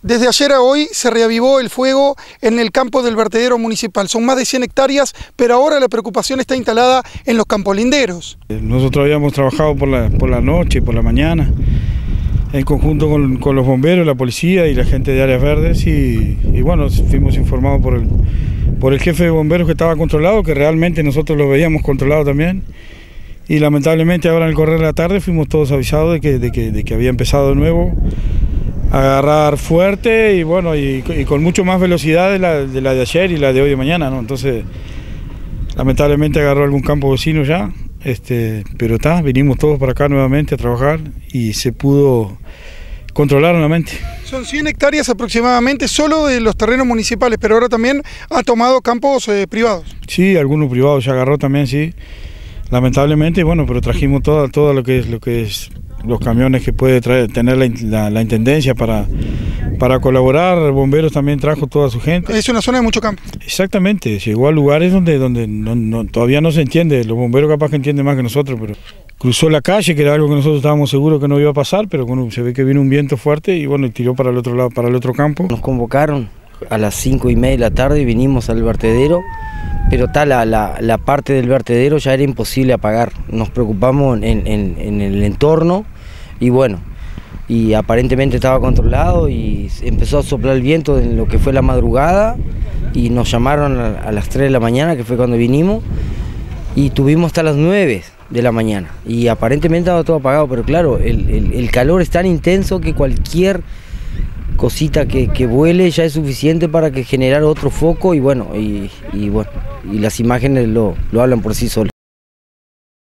Desde ayer a hoy se reavivó el fuego en el campo del vertedero municipal. Son más de 100 hectáreas, pero ahora la preocupación está instalada en los campos linderos. Nosotros habíamos trabajado por la noche, por la mañana, en conjunto con los bomberos, la policía y la gente de áreas verdes y bueno, fuimos informados por el jefe de bomberos que estaba controlado, que realmente nosotros lo veíamos controlado también. Y lamentablemente ahora en el correr de la tarde fuimos todos avisados de que había empezado de nuevo a agarrar fuerte y bueno, y con mucho más velocidad de la de ayer y la de hoy de mañana, ¿no? Entonces, lamentablemente agarró algún campo vecino ya, pero vinimos todos para acá nuevamente a trabajar y se pudo controlar nuevamente. Son 100 hectáreas aproximadamente solo de los terrenos municipales, pero ahora también ha tomado campos privados. Sí, algunos privados ya agarró también, sí. Lamentablemente, bueno, pero trajimos todo lo que es los camiones que puede tener la intendencia para colaborar. Bomberos también trajo toda su gente. Es una zona de mucho campo. Exactamente, llegó a lugares donde todavía no se entiende. Los bomberos capaz que entienden más que nosotros, pero cruzó la calle, que era algo que nosotros estábamos seguros que no iba a pasar, pero bueno, se ve que vino un viento fuerte y bueno, tiró para el otro lado, para el otro campo. Nos convocaron a las 5:30 de la tarde y vinimos al vertedero, pero la parte del vertedero ya era imposible apagar. Nos preocupamos en el entorno y bueno, y aparentemente estaba controlado y empezó a soplar el viento en lo que fue la madrugada y nos llamaron a las 3 de la mañana, que fue cuando vinimos, y tuvimos hasta las 9 de la mañana y aparentemente estaba todo apagado, pero claro, el calor es tan intenso que cualquier cosita que vuele ya es suficiente para que generar otro foco y bueno, y las imágenes lo hablan por sí solas.